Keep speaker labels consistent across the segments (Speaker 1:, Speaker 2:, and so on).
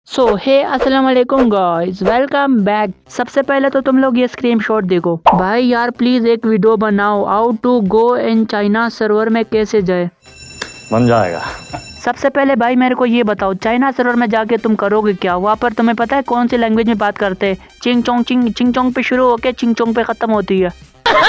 Speaker 1: सो हे अस्सलाम वालेकुम guys, welcome back. सबसे पहले तो तुम लोग ये स्क्रीनशॉट देखो भाई यार, प्लीज एक वीडियो बनाओ how to go in China server में कैसे जाए।
Speaker 2: बन जाएगा।
Speaker 1: सबसे पहले भाई मेरे को ये बताओ, चाइना सर्वर में जाके तुम करोगे क्या? वहाँ पर तुम्हें पता है कौन सी लैंग्वेज में बात करते हैं? चिंग चोंग पे शुरू होके चिंग चोंग पे खत्म होती है।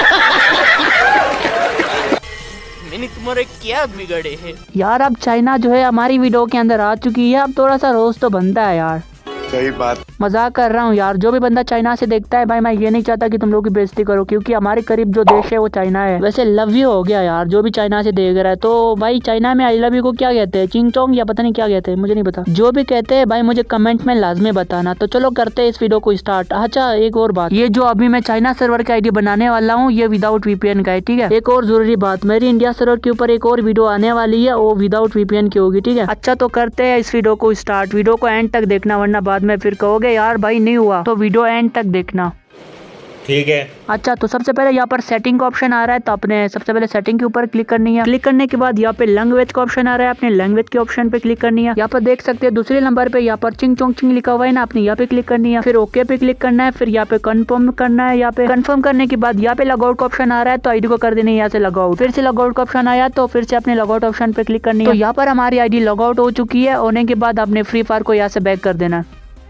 Speaker 3: मैंने तुम्हारे क्या बिगड़े हैं
Speaker 1: यार अब चाइना जो है हमारी वीडियो के अंदर आ चुकी है, अब थोड़ा सा रोज तो बनता है यार।
Speaker 2: सही बात।
Speaker 1: मजाक कर रहा हूँ यार, जो भी बंदा चाइना से देखता है भाई, मैं ये नहीं चाहता कि तुम लोग की बेइज्जती करो, क्योंकि हमारे करीब जो देश है वो चाइना है। वैसे लव यू हो गया यार जो भी चाइना से देख रहा है। तो भाई चाइना में आई लव यू को क्या कहते हैं? चिंग चोंग या पता नहीं क्या कहते हैं, मुझे नहीं पता। जो भी कहते हैं भाई मुझे कमेंट में लाजमी बताना। तो चलो करते हैं इस वीडियो को स्टार्ट। अच्छा एक और बात, ये जो अभी मैं चाइना सर्वर की आईडी बनाने वाला हूँ ये विदाउट वीपीएन का है, ठीक है। एक और जरूरी बात, मेरी इंडिया सर्वर के ऊपर एक और वीडियो आने वाली है, वो विदाउट वीपीएन की होगी, ठीक है। अच्छा तो करते हैं इस वीडियो को स्टार्ट। वीडियो को एंड तक देखना वरना बाद में फिर कहोगे यार भाई नहीं हुआ, तो वीडियो एंड तक देखना,
Speaker 2: ठीक है।
Speaker 1: अच्छा तो सबसे पहले यहाँ पर सेटिंग का ऑप्शन आ रहा है, तो अपने सबसे पहले सेटिंग के ऊपर क्लिक करनी है। क्लिक करने के बाद यहाँ पे लैंग्वेज का ऑप्शन आ रहा है, अपने लैंग्वेज के ऑप्शन पे क्लिक करनी है। यहाँ पर देख सकते हैं दूसरे नंबर पे यहाँ पर चिंग चोंग चिंग लिखा हुआ है ना, अपने यहाँ पे क्लिक करनी है। फिर ओके पे क्लिक करना है, फिर यहाँ पे कंफर्म करना है। यहाँ पे कंफर्म करने के बाद यहाँ पे लॉगआउट का ऑप्शन आ रहा है, तो आईडी को कर देनी है यहाँ से लॉगआउट। फिर से लॉगआउट का ऑप्शन आया तो फिर से अपने लॉगआउट ऑप्शन पे क्लिक करनी है। तो यहाँ पर हमारी आईडी लॉगआउट हो चुकी है। होने के बाद अपने फ्री फायर को यहाँ से बैक कर देना।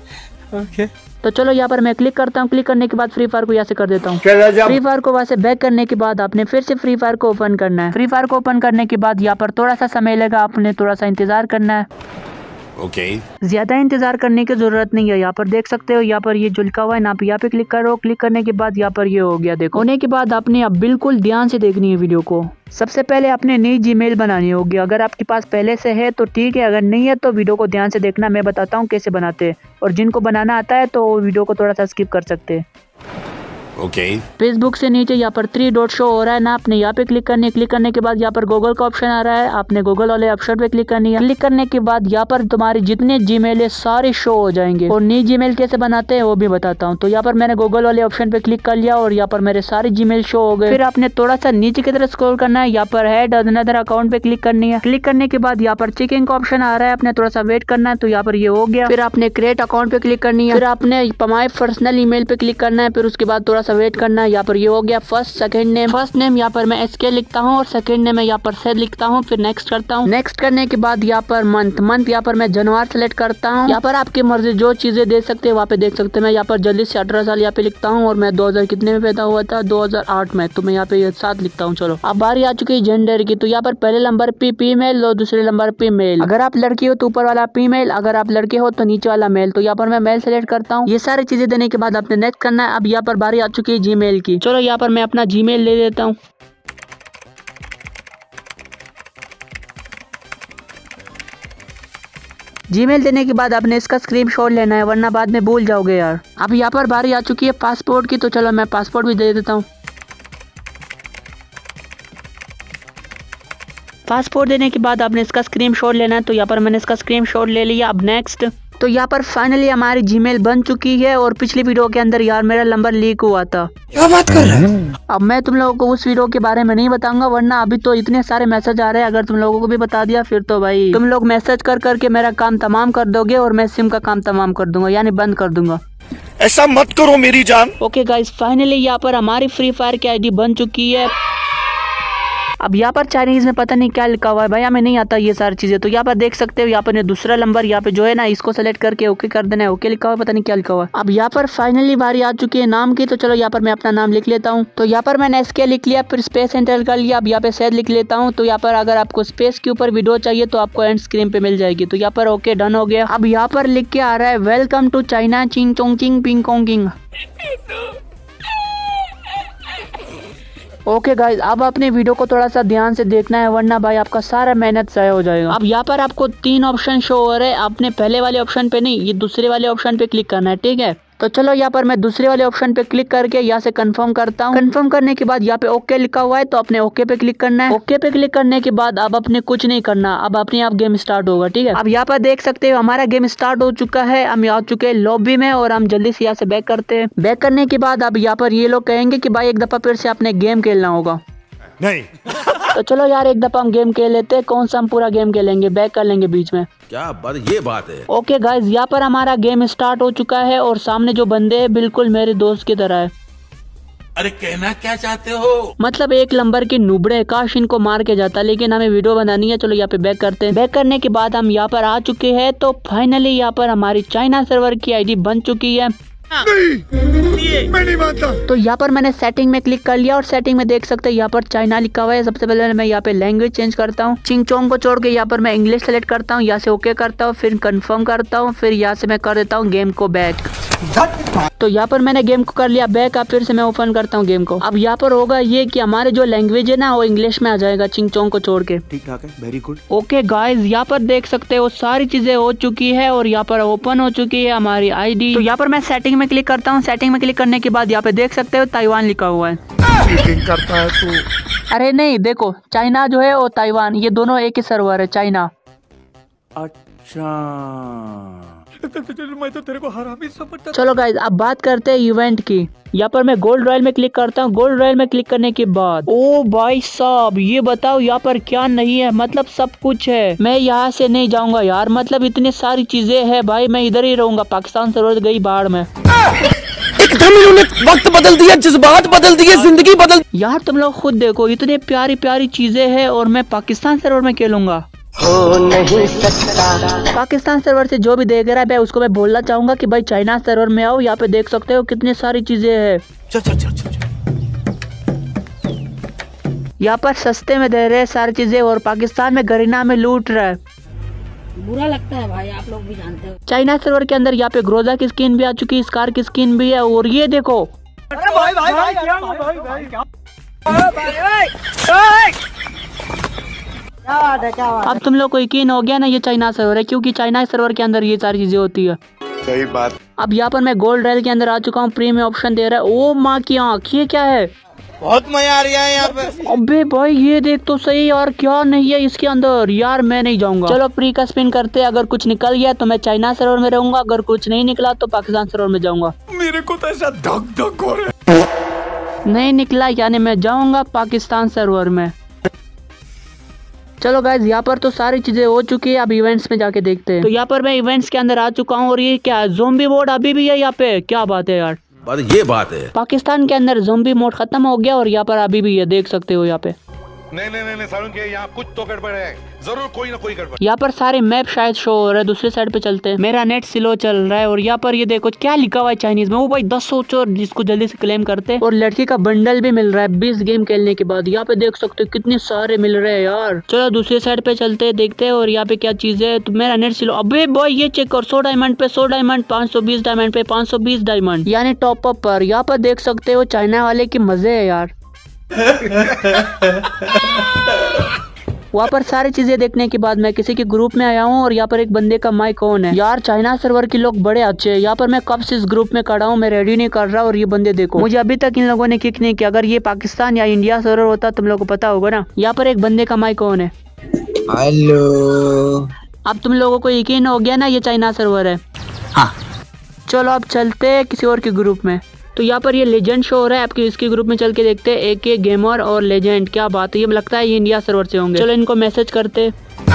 Speaker 3: ओके
Speaker 1: तो चलो यहाँ पर मैं क्लिक करता हूँ। क्लिक करने के बाद फ्री फायर को यहाँ से कर देता हूँ। फ्री फायर को वहाँ से बैक करने के बाद आपने फिर से फ्री फायर को ओपन करना है। फ्री फायर को ओपन करने के बाद यहाँ पर थोड़ा सा समय लगेगा, आपने थोड़ा सा इंतजार करना है।
Speaker 2: ओके।
Speaker 1: ज्यादा इंतजार करने की जरूरत नहीं है। यहाँ पर देख सकते हो, यहाँ पर ये जो लिखा हुआ है ना, आप यहाँ पे क्लिक करो। क्लिक करने के बाद यहाँ पर ये हो गया, देखो। होने के बाद आपने अब बिल्कुल ध्यान से देखनी है वीडियो को। सबसे पहले आपने नई जीमेल बनानी होगी। अगर आपके पास पहले से है तो ठीक है, अगर नहीं है तो वीडियो को ध्यान से देखना, मैं बताता हूँ कैसे बनाते हैं। और जिनको बनाना आता है तो वीडियो को थोड़ा सा स्किप कर सकते हैं।
Speaker 2: ओके।
Speaker 1: फेसबुक से नीचे यहाँ पर 3 डॉट शो हो रहा है ना, आपने यहाँ पे क्लिक करनी है। क्लिक करने के बाद यहाँ पर गूगल का ऑप्शन आ रहा है, आपने गूगल वाले ऑप्शन पे क्लिक करनी है। क्लिक करने के बाद यहाँ पर तुम्हारे जितने जीमेल है सारे शो हो जाएंगे। और नई जीमेल कैसे बनाते हैं वो भी बताता हूँ। तो यहाँ पर मैंने गूगल वाले ऑप्शन पे क्लिक कर लिया और यहाँ पर मेरे सारे जीमेल शो हो गए। फिर आपने थोड़ा सा नीचे की तरफ स्क्रॉल करना है, यहाँ पर ऐड अनदर अकाउंट पे क्लिक करनी है। क्लिक करने के बाद यहाँ पर चेकिंग का ऑप्शन आ रहा है, आपने थोड़ा सा वेट करना है। तो यहाँ पर ये हो गया। फिर आपने क्रिएट अकाउंट पे क्लिक करनी है। फिर आपने माय पर्सनल ईमेल पे क्लिक करना है। फिर उसके बाद थोड़ा सा वेट करना है। यहाँ पर ये हो गया first second name. First name यहाँ पर मैं SK लिखता हूँ और सेकंड नेम मैं यहाँ पर सैद लिखता हूँ। फिर नेक्स्ट करता हूँ। नेक्स्ट करने के बाद यहाँ पर मंथ यहाँ पर मैं जनवरी सेलेक्ट करता हूँ। यहाँ पर आपकी मर्जी जो चीजें दे सकते हैं वहाँ पे देख सकते हैं। मैं यहाँ पर जल्दी से 18 साल यहाँ पे लिखता हूँ और मैं 2000 कितने में पैदा हुआ था, 2008 में, तो मैं यहाँ पे 7 लिखता हूँ। चलो अब बारी आ चुकी है जेंडर की। तो यहाँ पर पहले नंबर पे फीमेल और दूसरे नंबर पे मेल। अगर आप लड़की हो तो ऊपर वाला फीमेल, अगर आप लड़के हो तो नीचे वाला मेल। तो यहाँ पर मैं मेल सेलेक्ट करता हूँ। ये सारी चीजें देने के बाद आपने नेक्स्ट करना है। अब यहाँ पर बारी आ चुकी है जीमेल की। चलो यहाँ पर मैं अपना जीमेल ले लेता हूँ। जीमेल देने के बाद आपने इसका स्क्रीनशॉट लेना है वरना बाद में भूल जाओगे यार। अब यहाँ पर बारी आ चुकी है पासपोर्ट की। तो चलो मैं पासपोर्ट भी दे देता हूँ। पासपोर्ट देने के बाद आपने इसका स्क्रीनशॉट लेना है। तो यहाँ पर मैंने इसका स्क्रीनशॉट ले लिया। अब नेक्स्ट। तो यहाँ पर फाइनली हमारी जीमेल बन चुकी है। और पिछली वीडियो के अंदर यार मेरा नंबर लीक हुआ था।
Speaker 3: क्या बात कर रहे हैं?
Speaker 1: अब मैं तुम लोगों को उस वीडियो के बारे में नहीं बताऊंगा, वरना अभी तो इतने सारे मैसेज आ रहे हैं। अगर तुम लोगों को भी बता दिया फिर तो भाई तुम लोग मैसेज कर करके मेरा काम तमाम कर दोगे और मैं सिम का काम तमाम कर दूंगा, यानी बंद कर दूंगा।
Speaker 3: ऐसा मत करो मेरी जान।
Speaker 1: ओके गाइस, फाइनली यहाँ पर हमारी फ्री फायर की आईडी बन चुकी है। अब यहाँ पर चाइनीज में पता नहीं क्या लिखा हुआ है भाई, हमें नहीं आता ये सारी चीजें। तो यहाँ पर देख सकते हो, यहाँ पर दूसरा नंबर यहाँ पे जो है ना, इसको सेलेक्ट करके ओके कर देना है। ओके लिखा हुआ है, पता नहीं क्या लिखा हुआ है। अब यहाँ पर फाइनली बारी आ चुकी है नाम की। तो चलो यहाँ पर मैं अपना नाम लिख लेता हूँ। तो यहाँ पर मैंने SK लिख लिया, फिर स्पेस एंटर कर लिया। अब यहाँ पे सैद लिख लेता हूँ। तो यहाँ पर अगर आपको स्पेस के ऊपर वीडियो चाहिए तो आपको एंड स्क्रीन पे मिल जाएगी। तो यहाँ पर ओके डन हो गया। अब यहाँ पर लिख के आ रहा है वेलकम टू चाइना चिंग चोंग चिंग पिंग कोंग किंग। ओके गाइज, अब अपने वीडियो को थोड़ा सा ध्यान से देखना है वरना भाई आपका सारा मेहनत ज़ाया हो जाएगा। अब यहाँ पर आपको 3 ऑप्शन शो हो रहे हैं। आपने पहले वाले ऑप्शन पे नहीं, ये दूसरे वाले ऑप्शन पे क्लिक करना है, ठीक है। तो चलो यहाँ पर मैं दूसरे वाले ऑप्शन पे क्लिक करके यहाँ से कंफर्म करता हूँ। कंफर्म करने के बाद यहाँ पे ओके लिखा हुआ है, तो अपने ओके पे क्लिक करना है। ओके पे क्लिक करने के बाद अब अपने कुछ नहीं करना, अब अपने आप गेम स्टार्ट होगा, ठीक है। अब यहाँ पर देख सकते हो हमारा गेम स्टार्ट हो चुका है। हम आ चुके हैं लॉबी में और हम जल्दी से यहाँ से बैक करते हैं। बैक करने के बाद अब यहाँ पर ये लोग कहेंगे कि भाई एक दफा फिर से आपने गेम खेलना होगा।
Speaker 2: नहीं।
Speaker 1: तो चलो यार एक दफा हम गेम खेल लेते हैं। कौन सा हम पूरा गेम खेलेंगे, बैक कर लेंगे बीच में।
Speaker 4: क्या बात, ये बात है।
Speaker 1: ओके गाइज, यहाँ पर हमारा गेम स्टार्ट हो चुका है और सामने जो बंदे हैं बिल्कुल मेरे दोस्त की तरह है।
Speaker 2: अरे कहना क्या चाहते हो?
Speaker 1: मतलब एक नंबर की नुबड़े, काश इनको मार के जाता, लेकिन हमें वीडियो बनानी है। चलो यहाँ पे बैक करते हैं। बैक करने के बाद हम यहाँ पर आ चुके हैं। तो फाइनली यहाँ पर हमारी चाइना सर्वर की आईडी बन चुकी है।
Speaker 2: नहीं, मैं नहीं मानता।
Speaker 1: तो यहाँ पर मैंने सेटिंग में क्लिक कर लिया और सेटिंग में देख सकते हैं यहाँ पर चाइना लिखा हुआ है। सबसे पहले मैं यहाँ पे लैंग्वेज चेंज करता हूँ। चिंगचोंग को छोड़ के यहाँ पर मैं इंग्लिश सेलेक्ट करता हूँ। यहाँ से ओके करता हूँ, फिर कंफर्म करता हूँ, फिर यहाँ से मैं कर देता हूँ गेम को बैक। तो यहाँ पर मैंने गेम को कर लिया बैक। अब फिर से मैं ओपन करता हूँ गेम को। अब यहाँ पर होगा ये कि हमारे जो लैंग्वेज है ना वो इंग्लिश में आ जाएगा, चिंगचोंग को छोड़ के।
Speaker 4: ठीक ठाक है, वेरी गुड।
Speaker 1: ओके गाइज, यहाँ पर देख सकते हो सारी चीजें हो चुकी है और यहाँ पर ओपन हो चुकी है हमारी आईडी। तो यहाँ पर मैं सेटिंग में क्लिक करता हूँ। सेटिंग में क्लिक करने के बाद यहाँ पे देख सकते हो ताइवान लिखा हुआ है।
Speaker 2: करता है तू।
Speaker 1: अरे नहीं, देखो चाइना जो है और ताइवान ये दोनों एक ही सर्वर है, चाइना।
Speaker 4: अच्छा,
Speaker 2: मैं तो तेरे को हरामी समझता।
Speaker 1: चलो गाइज, अब बात करते हैं इवेंट की। यहाँ पर मैं गोल्ड रॉयल में क्लिक करता हूँ। गोल्ड रॉयल में क्लिक करने के बाद ओ भाई साहब, ये बताओ यहाँ पर क्या नहीं है। मतलब सब कुछ है। मैं यहाँ से नहीं जाऊंगा यार, मतलब इतनी सारी चीजें हैं भाई। मैं इधर ही रहूंगा। पाकिस्तान सर्वर गई बाढ़ में।
Speaker 4: एकदम इन्होंने वक्त बदल दिया, जज्बात बदल दिए, जिंदगी बदल।
Speaker 1: यार तुम लोग खुद देखो, इतने प्यारी प्यारी चीजें हैं और मैं पाकिस्तान सर्वर में खेलूंगा।
Speaker 5: हो नहीं सकता।
Speaker 1: पाकिस्तान सर्वर से जो भी देख रहा है मैं उसको मैं बोलना चाहूंगा कि भाई चाइना सर्वर में आओ। यहाँ पे देख सकते हो कितनी सारी चीजें हैं।
Speaker 4: चल चल चल चल।
Speaker 1: यहाँ पर सस्ते में दे रहे हैं सारी चीजें और पाकिस्तान में गरीना में लूट रहा है।
Speaker 6: बुरा लगता है भाई, आप लोग भी जानते हो।
Speaker 1: चाइना सर्वर के अंदर यहाँ पे ग्रोजा की स्किन भी आ चुकी है, स्कार की स्किन भी है और ये देखो। अब तुम लोग को यकीन हो गया ना ये चाइना सर्वर है, क्योंकि चाइना सर्वर के अंदर ये सारी चीजें होती है।
Speaker 2: सही बात।
Speaker 1: अब यहाँ पर मैं गोल्ड रॉयल के अंदर आ चुका हूँ। प्रीमियम ऑप्शन दे रहा है। ओ माँ की आँख, ये क्या है?
Speaker 3: बहुत मजा आ रहा है यहाँ पे।
Speaker 1: अबे भाई ये देख तो सही यार, क्या नहीं है इसके अंदर। यार मैं नहीं जाऊंगा। चलो प्री का स्पिन करते हैं। अगर कुछ निकल गया तो मैं चाइना सर्वर में रहूंगा, अगर कुछ नहीं निकला तो पाकिस्तान सर्वर में जाऊंगा।
Speaker 2: मेरे को तो ऐसा धक धक हो रहा है।
Speaker 1: नहीं निकला यानी मैं जाऊंगा पाकिस्तान सर्वर में। चलो गाइज, यहाँ पर तो सारी चीजें हो चुकी है। अब इवेंट्स में जाके देखते हैं। तो यहाँ पर मैं इवेंट्स के अंदर आ चुका हूँ और ये क्या है, ज़ोंबी मोड अभी भी है यहाँ पे। क्या बात है यार,
Speaker 4: ये बात है।
Speaker 1: पाकिस्तान के अंदर ज़ोंबी मोड खत्म हो गया और यहाँ पर अभी भी है, देख सकते हो यहाँ पे।
Speaker 7: नहीं सारुण के यहाँ कुछ तो गड़बड़ है, जरूर कोई ना कोई गड़बड़।
Speaker 1: यहाँ पर सारे मैप शायद शो हो रहा है। दूसरी साइड पे चलते हैं। मेरा नेट स्लो चल रहा है और यहाँ पर ये देखो क्या लिखा हुआ है चाइनीज में। वो भाई 10 चोर जिसको जल्दी से क्लेम करते हैं और लड़की का बंडल भी मिल रहा है 20 गेम खेलने के बाद। यहाँ पे देख सकते हो कितने सारे मिल रहे हैं यार। चलो दूसरी साइड पे चलते हैं, देखते हैं और यहाँ पे क्या चीज है। तो मेरा नेट स्लो। अबे भाई ये चेक कर, 100 डायमंड पे 100 डायमंड, 520 डायमंड पे 520 डायमंड, यानी टॉप अप पर। यहाँ पर देख सकते हो चाइना वाले की मजे है यार। वहाँ पर सारी चीजें देखने के बाद मैं किसी के ग्रुप में आया हूँ और यहाँ पर एक बंदे का माइक ऑन है। यार चाइना सर्वर के लोग बड़े अच्छे हैं। यहाँ पर मैं कब से इस ग्रुप में खड़ा हूँ, मैं रेडी नहीं कर रहा और ये बंदे देखो, मुझे अभी तक इन लोगों ने किक नहीं किया। अगर ये पाकिस्तान या इंडिया सर्वर होता तुम लोगों को पता होगा ना। यहाँ पर एक बंदे का माइक ऑन है।
Speaker 5: हेलो,
Speaker 1: अब तुम लोगों को यकीन हो गया ना ये चाइना सर्वर है।
Speaker 5: हाँ।
Speaker 1: चलो अब चलते हैं किसी और के ग्रुप में। तो यहाँ पर ये लेजेंड शो हो रहा है। आपके इसके ग्रुप में चल के देखते हैं। एक गेमर और लेजेंड, क्या बात है। ये लगता है ये इंडिया सर्वर से होंगे। चलो इनको मैसेज करते।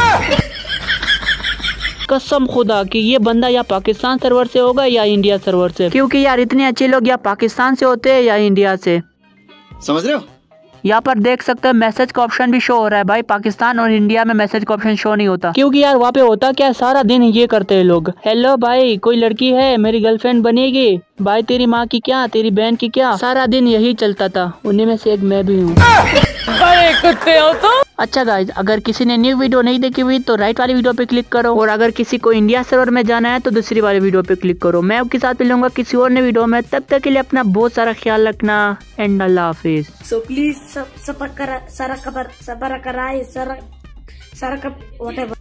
Speaker 1: कसम खुदा कि ये बंदा या पाकिस्तान सर्वर से होगा या इंडिया सर्वर से, क्योंकि यार इतने अच्छे लोग या पाकिस्तान से होते हैं या इंडिया से।
Speaker 5: समझ रहे हो?
Speaker 1: यहाँ पर देख सकते हो मैसेज का ऑप्शन भी शो हो रहा है। भाई पाकिस्तान और इंडिया में मैसेज का ऑप्शन शो नहीं होता, क्योंकि यार वहाँ पे होता क्या है, सारा दिन ये करते हैं लोग। हेलो भाई, कोई लड़की है, मेरी गर्लफ्रेंड बनेगी। भाई तेरी माँ की क्या, तेरी बहन की क्या, सारा दिन यही चलता था। उन्हीं में से एक मैं भी हूँ।
Speaker 3: कुत्ते हो तो।
Speaker 1: अच्छा गाइज, अगर किसी ने न्यू वीडियो नहीं देखी हुई तो राइट वाली वीडियो पे क्लिक करो, और अगर किसी को इंडिया सर्वर में जाना है तो दूसरी वाली वीडियो पे क्लिक करो। मैं आपके साथ मिलूंगा किसी और नई वीडियो में। तब तक के लिए अपना बहुत सारा ख्याल रखना and Allah Hafiz.
Speaker 6: So please सबर कराए, सारा व्हाटएवर।